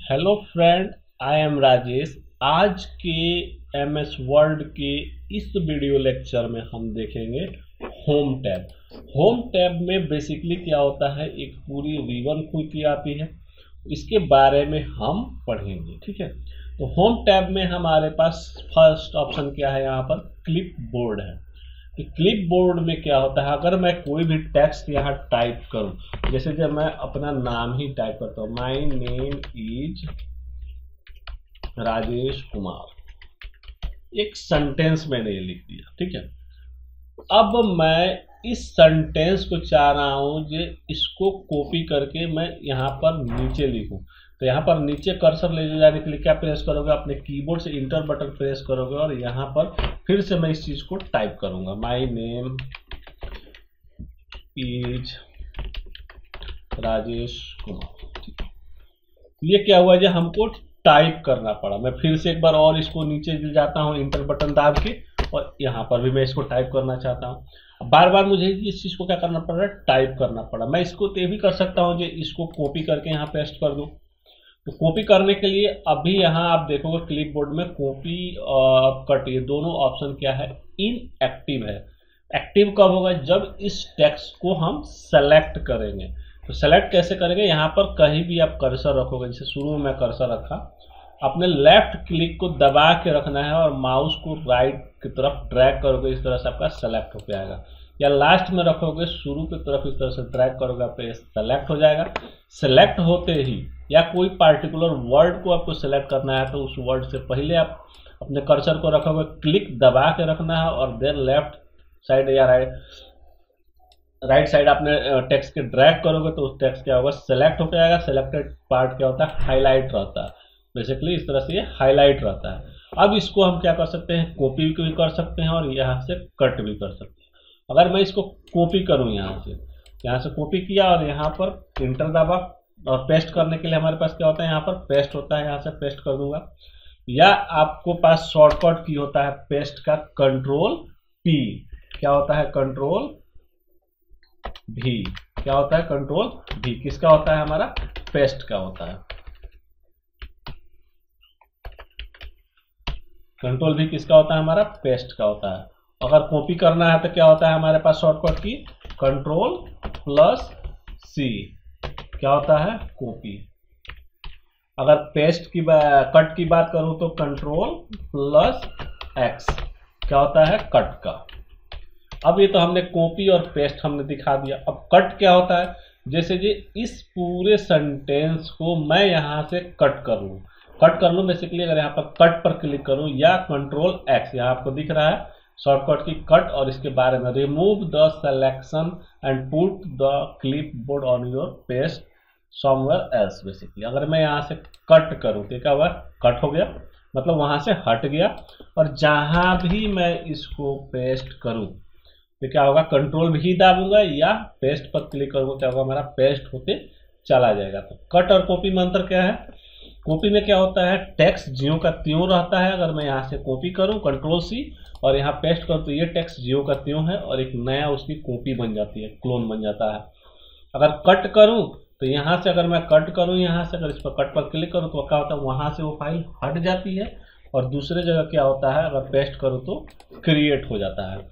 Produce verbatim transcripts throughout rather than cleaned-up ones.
Hello friend, I am Rajesh. आज के M S word के इस वीडियो लेक्चर में हम देखेंगे होम टैब। होम टैब में बेसिकली क्या होता है, एक पूरी रिबन खुल के आती है, इसके बारे में हम पढ़ेंगे। ठीक है, तो होम टैब में हमारे पास फर्स्ट ऑप्शन क्या है, यहाँ पर क्लिप बोर्ड है। कि क्लिप बोर्ड में क्या होता है, अगर मैं कोई भी टेक्स्ट यहाँ टाइप करूं, जैसे जब मैं अपना नाम ही टाइप करता हूं, my name is Rajesh Kumar, एक सेंटेंस मैंने ये लिख दिया। ठीक है, अब मैं इस सेंटेंस को चाह रहा हूं जो इसको कॉपी करके मैं यहाँ पर नीचे लिखूं। तो यहाँ पर नीचे कर्सर ले जाने के लिए क्या प्रेस करोगे, अपने कीबोर्ड से इंटर बटन प्रेस करोगे और यहाँ पर फिर से मैं इस चीज को टाइप करूंगा, my name is Rajesh Kumar. ये क्या हुआ, जो हमको टाइप करना पड़ा। मैं फिर से एक बार और इसको नीचे जाता हूँ इंटर बटन दाब के, और यहाँ पर भी मैं इसको टाइप करना चाहता हूँ। बार बार मुझे इस चीज को क्या करना पड़ रहा है, टाइप करना पड़ा। मैं इसको तो ये भी कर सकता हूँ, जो इसको कॉपी करके यहाँ पेस्ट कर दूँ। तो कॉपी करने के लिए अभी यहाँ आप देखोगे क्लिप बोर्ड में कॉपी और कट, ये दोनों ऑप्शन क्या है, इनएक्टिव है। एक्टिव कब होगा, जब इस टेक्स्ट को हम सेलेक्ट करेंगे। तो सेलेक्ट कैसे करेंगे, यहाँ पर कहीं भी आप कर्सर रखोगे, जैसे शुरू में मैं कर्सर रखा, अपने लेफ्ट क्लिक को दबा के रखना है और माउस को राइट की तरफ ड्रैग करोगे, इस तरह से आपका सेलेक्ट हो जाएगा। या लास्ट में रखोगे शुरू की तरफ, इस तरह से ड्रैग करोगे, आपका सेलेक्ट हो जाएगा। सेलेक्ट होते ही या कोई पार्टिकुलर वर्ड को आपको सेलेक्ट करना है, तो उस वर्ड से पहले आप अपने कर्सर को रखोगे, क्लिक दबा के रखना है और देन लेफ्ट साइड या राइट राइट साइड आपने टेक्स्ट के ड्रैग करोगे, तो उस टेक्स्ट क्या होगा, सेलेक्ट हो जाएगा। सेलेक्टेड पार्ट क्या होता है, हाईलाइट रहता है। बेसिकली इस तरह से ये हाईलाइट रहता है। अब इसको हम क्या कर सकते हैं, कॉपी भी कर सकते हैं और यहाँ से कट भी कर सकते हैं। अगर मैं इसको कॉपी करूँ, यहाँ से यहाँ से कॉपी किया और यहाँ पर इंटर दबा, और पेस्ट करने के लिए हमारे पास क्या होता है, यहाँ पर पेस्ट होता है, यहाँ से पेस्ट कर दूंगा। या आपको पास शॉर्टकट की होता है पेस्ट का, कंट्रोल पी, क्या होता है, कंट्रोल भी, क्या होता है, कंट्रोल भी। किसका होता है, हमारा पेस्ट का होता है। कंट्रोल भी किसका होता है, हमारा पेस्ट का होता है। अगर कॉपी करना है तो क्या होता है हमारे पास शॉर्टकट की, कंट्रोल प्लस सी, क्या होता है, कॉपी। अगर पेस्ट की कट की बात करूं तो कंट्रोल प्लस एक्स, क्या होता है, कट का। अब ये तो हमने कॉपी और पेस्ट हमने दिखा दिया। अब कट क्या होता है, जैसे जी इस पूरे सेंटेंस को मैं यहाँ से कट कर लूँ, कट कर लूँ बेसिकली। अगर यहाँ पर कट पर क्लिक करूँ या कंट्रोल एक्स, यहाँ आपको दिख रहा है शॉर्टकट की कट, और इसके बारे में remove the selection and put the clipboard on your paste somewhere else. Basically अगर मैं यहाँ से कट करूँ तो क्या हुआ, कट हो गया, मतलब वहाँ से हट गया। और जहाँ भी मैं इसको पेस्ट करूँ तो क्या होगा, कंट्रोल भी दाबूंगा या पेस्ट पर क्लिक करूँगा, क्या होगा, हमारा पेस्ट होते चला जाएगा। तो कट और कॉपी में अंतर क्या है, कॉपी में क्या होता है, टेक्स्ट ज्यों का त्यों रहता है। अगर मैं यहाँ से कॉपी करूँ कंट्रोल सी और यहाँ पेस्ट करूँ तो ये टेक्स्ट ज्यों का त्यों है और एक नया उसकी कॉपी बन जाती है, क्लोन बन जाता है। अगर कट करूँ तो यहाँ से, अगर मैं कट करूँ यहाँ से, अगर इस पर कट पर क्लिक करूँ तो क्या होता है, वहाँ से वो फाइल हट जाती है और दूसरे जगह क्या होता है, अगर पेस्ट करूँ तो क्रिएट हो जाता है।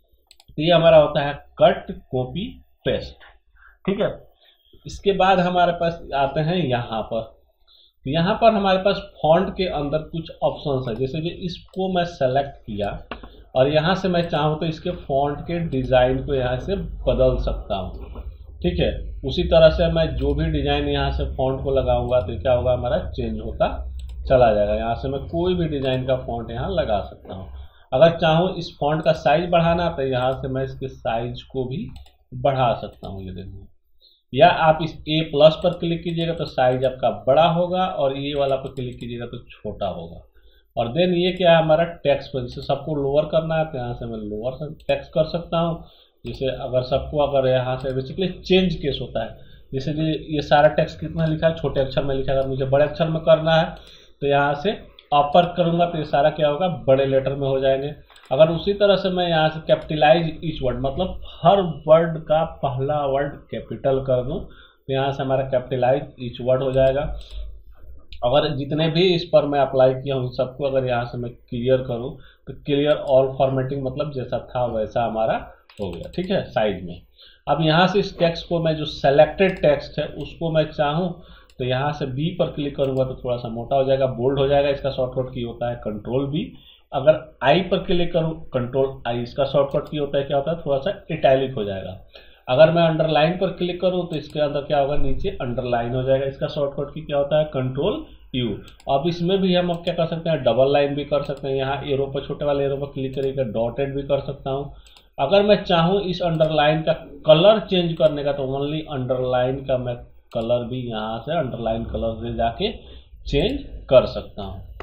तो ये हमारा होता है कट, कॉपी, पेस्ट। ठीक है, इसके बाद हमारे पास आते हैं यहाँ पर। यहाँ पर हमारे पास फॉन्ट के अंदर कुछ ऑप्शंस है, जैसे कि इसको मैं सेलेक्ट किया और यहाँ से मैं चाहूँ तो इसके फॉन्ट के डिज़ाइन को यहाँ से बदल सकता हूँ। ठीक है, उसी तरह से मैं जो भी डिज़ाइन यहाँ से फॉन्ट को लगाऊंगा तो क्या होगा, हमारा चेंज होता चला जाएगा। यहाँ से मैं कोई भी डिज़ाइन का फॉन्ट यहाँ लगा सकता हूँ। अगर चाहूँ इस फॉन्ट का साइज बढ़ाना तो यहाँ से मैं इसके साइज को भी बढ़ा सकता हूँ, ये देखो। या आप इस ए प्लस पर क्लिक कीजिएगा तो साइज आपका बड़ा होगा और ये वाला पर क्लिक कीजिएगा तो छोटा होगा। और देन ये क्या है, हमारा टेक्स्ट पर, जैसे सबको लोअर करना है तो यहाँ से मैं लोअर से टेक्स्ट कर सकता हूँ। जैसे अगर सबको, अगर यहाँ से बेसिकली चेंज केस होता है, जैसे ये सारा टेक्स्ट कितना लिखा है, छोटे अक्षर में लिखा है, अगर मुझे बड़े अक्षर में करना है तो यहाँ से अपर करूँगा तो ये सारा क्या होगा, बड़े लेटर में हो जाएंगे। अगर उसी तरह से मैं यहाँ से कैपिटलाइज ईच वर्ड, मतलब हर वर्ड का पहला वर्ड कैपिटल कर दूँ तो यहाँ से हमारा कैपिटलाइज ईच वर्ड हो जाएगा। अगर जितने भी इस पर मैं अप्लाई किया हूँ सबको अगर यहाँ से मैं क्लियर करूँ तो क्लियर ऑल फॉर्मेटिंग मतलब जैसा था वैसा हमारा हो गया। ठीक है, साइज में। अब यहाँ से इस टेक्स्ट को मैं जो सेलेक्टेड टेक्स्ट है उसको मैं चाहूँ तो यहाँ से बी पर क्लिक करूँगा तो थोड़ा सा मोटा हो जाएगा, बोल्ड हो जाएगा। इसका शॉर्टकट की होता है कंट्रोल बी। अगर आई पर क्लिक करूँ कंट्रोल आई, इसका शॉर्टकट की होता है क्या होता है थोड़ा सा इटैलिक हो जाएगा। अगर मैं अंडरलाइन पर क्लिक करूं तो इसके अंदर क्या होगा, नीचे अंडरलाइन हो जाएगा। इसका शॉर्टकट की क्या होता है कंट्रोल यू। अब इसमें भी हम अब क्या कर सकते हैं, डबल लाइन भी कर सकते हैं। यहाँ एरो पर, छोटे वाले एरो पर क्लिक करके डॉटेड भी कर सकता हूँ। अगर मैं चाहूँ इस अंडरलाइन का कलर चेंज करने का तो ओनली अंडरलाइन का मैं कलर भी यहाँ से अंडरलाइन कलर से जाके चेंज कर सकता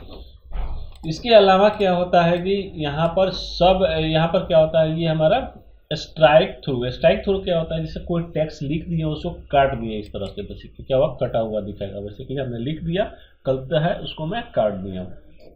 हूँ। इसके अलावा क्या होता है कि यहाँ पर सब यहाँ पर क्या होता है, ये हमारा स्ट्राइक थ्रू। स्ट्राइक थ्रू क्या होता है, जैसे कोई टेक्स्ट लिख दिया उसको काट दिया इस तरह से, बेसिकली क्या हुआ कटा हुआ दिखेगा। बेसिकली हमने लिख दिया गलत है उसको मैं काट दिया।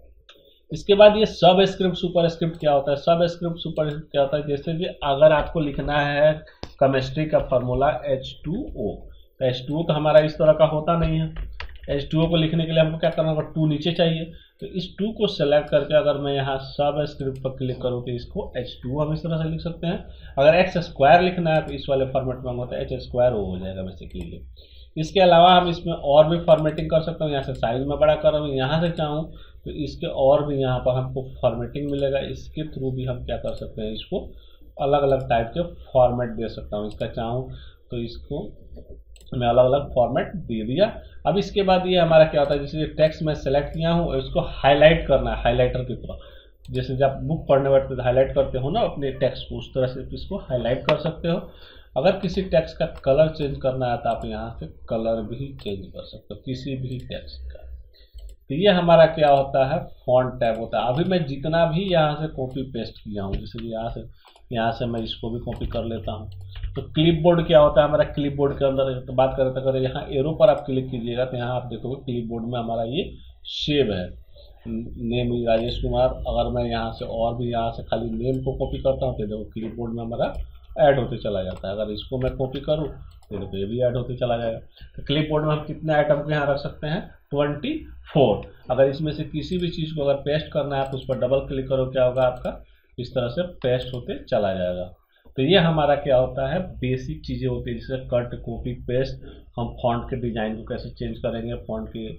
इसके बाद ये सब स्क्रिप्ट सुपर स्क्रिप्ट क्या होता है, सब स्क्रिप्ट सुपर स्क्रिप्ट क्या होता है, जैसे कि अगर आपको लिखना है केमिस्ट्री का फार्मूला एच टू ओ, तो एच टू ओ तो हमारा इस तरह का होता नहीं है। एच टू ओ को लिखने के लिए हमको क्या करना होगा, टू नीचे चाहिए। तो इस टू को सेलेक्ट करके अगर मैं यहाँ सब स्क्रिप्ट पर क्लिक करूँ तो इसको एच टू हम इस तरह से लिख सकते हैं। अगर एक्स स्क्वायर लिखना है तो इस वाले फॉर्मेट में होता है एच स्क्वायर वो हो जाएगा बेसिकली। इसके अलावा हम इसमें और भी फॉर्मेटिंग कर सकते हैं। यहाँ से साइज में बड़ा कर रहा हूँ, यहाँ से चाहूँ तो इसके और भी यहाँ पर हमको फॉर्मेटिंग मिलेगा। इसके थ्रू भी हम क्या कर सकते हैं, इसको अलग अलग टाइप के फॉर्मेट दे सकता हूँ। इसका चाहूँ तो इसको मैं अलग अलग फॉर्मेट दे दिया। अब इसके बाद ये हमारा क्या होता है, जैसे टेक्स्ट में सेलेक्ट किया हूँ इसको हाईलाइट करना है हाईलाइटर की तरह। जैसे जब बुक पढ़ने बैठते तो हाईलाइट करते हो ना अपने टेक्स्ट को, उस तरह से इसको हाईलाइट कर सकते हो। अगर किसी टेक्स्ट का कलर चेंज करना है तो आप यहाँ से कलर भी चेंज कर सकते हो किसी भी टेक्स्ट का। तो ये हमारा क्या होता है, फॉन्ट टैब होता है। अभी मैं जितना भी यहाँ से कॉपी पेस्ट किया हूँ, जैसे यहाँ से यहाँ से मैं इसको भी कॉपी कर लेता हूँ। तो क्लिपबोर्ड क्या होता है हमारा, क्लिपबोर्ड के अंदर तो बात करें तो अगर यहाँ एरो पर आप क्लिक कीजिएगा तो यहाँ आप देखोगे क्लिपबोर्ड में हमारा ये सेव है, नेम राजेश कुमार। अगर मैं यहाँ से और भी यहाँ से खाली नेम को कॉपी करता हूँ तो देखो क्लिपबोर्ड में हमारा ऐड होते चला जाता है। अगर इसको मैं कॉपी करूँ तो देखो ये भी ऐड होते चला जाएगा। तो क्लिपबोर्ड में हम कितने आइटम को यहाँ रख सकते हैं, ट्वेंटी फोर। अगर इसमें से किसी भी चीज़ को अगर पेस्ट करना है तो उस पर डबल क्लिक करो, क्या होगा आपका इस तरह से पेस्ट होते चला जाएगा। तो ये हमारा क्या होता है, बेसिक चीज़ें होती है जैसे कट कॉपी पेस्ट। हम फॉन्ट के डिजाइन को कैसे चेंज करेंगे, फॉन्ट के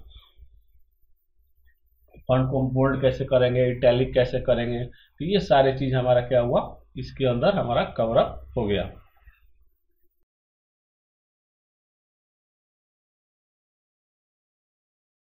फॉन्ट को बोल्ड कैसे करेंगे, इटैलिक कैसे करेंगे, तो ये सारी चीज़ हमारा क्या हुआ इसके अंदर हमारा कवर अप हो गया।